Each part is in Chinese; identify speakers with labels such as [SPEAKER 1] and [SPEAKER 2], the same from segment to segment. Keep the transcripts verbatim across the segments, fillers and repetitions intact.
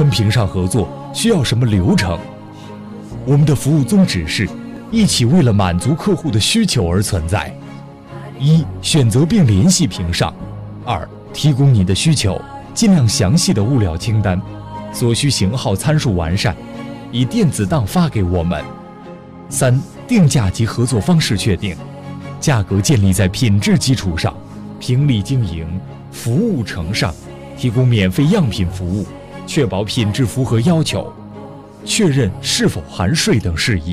[SPEAKER 1] 平上合作需要什么流程？我们的服务宗旨是一起为了满足客户的需求而存在。一、选择并联系平上；二、提供你的需求，尽量详细的物料清单，所需型号参数完善，以电子档发给我们。三、定价及合作方式确定，价格建立在品质基础上，平利经营，服务承上，提供免费样品服务，确保品质符合要求，确认是否含税等事宜。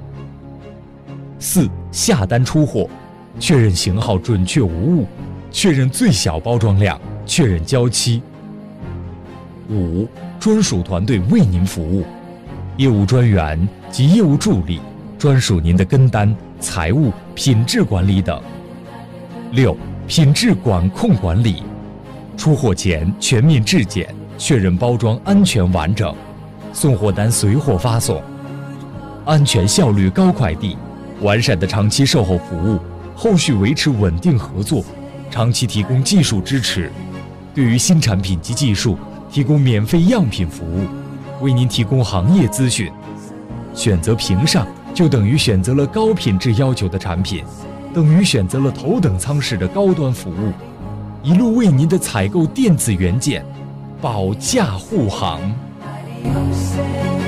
[SPEAKER 1] 四、下单出货，确认型号准确无误，确认最小包装量，确认交期。五、专属团队为您服务，业务专员及业务助理专属您的跟单、财务、品质管理等。六、品质管控管理，出货前全面质检，确认包装安全完整，送货单随货发送，安全效率高快递，完善的长期售后服务，后续维持稳定合作，长期提供技术支持，对于新产品及技术提供免费样品服务，为您提供行业资讯。选择平上就等于选择了高品质要求的产品，等于选择了头等舱式的高端服务，一路为您的采购电子元件保驾护航。